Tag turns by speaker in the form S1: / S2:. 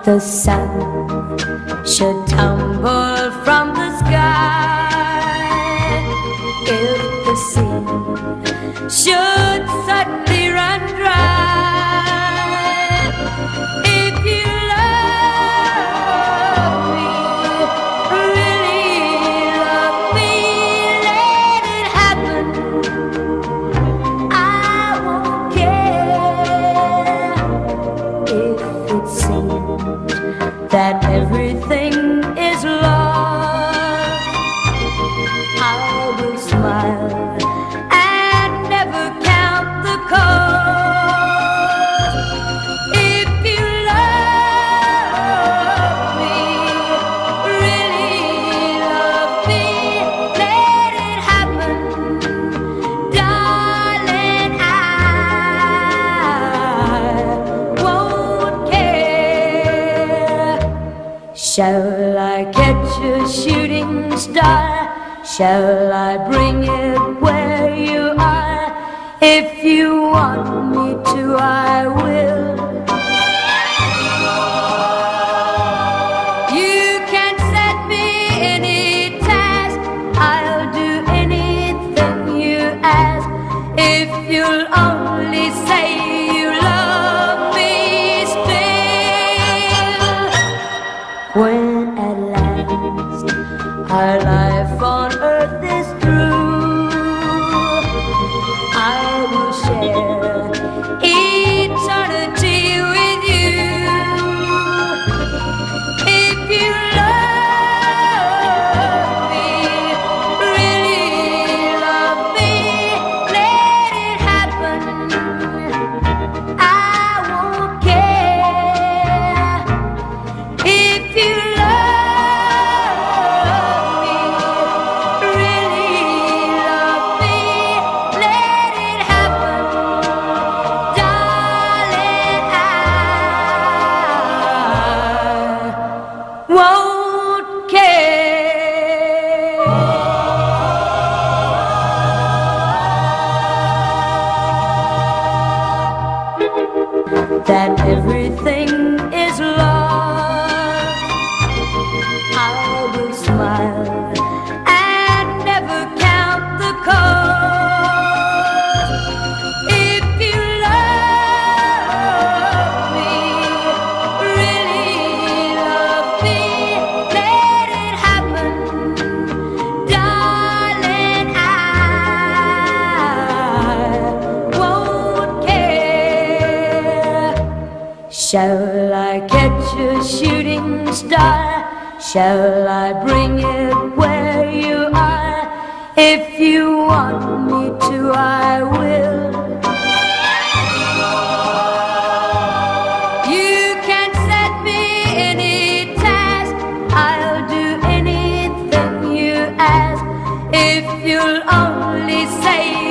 S1: the sun should tumble from the sky, if the sea should suddenly run dry, if you love me, really love me, let it happen. I won't care if it seems that everything is lost. I will smile and never count the cost. If you love me, really love me, let it happen, darling. I won't care. Shall I catch a shooting star? Shall I bring it where you are? If you want me to, I will. You can set me any task, I'll do anything you ask, if you'll only say you love me still. When at last our life on earth is through, I will share eternity with you. If you love me, really love me, let it happen. I won't care. If you love me, really love me, let it happen, darling. I won't care. That everything is lost, I will smile and never count the cost. If you love me, really love me, let it happen, darling. I won't care. Shall I catch a shooting star? Shall I bring it where you are? If you want me to, I will. You can set me any task, I'll do anything you ask, if you'll only say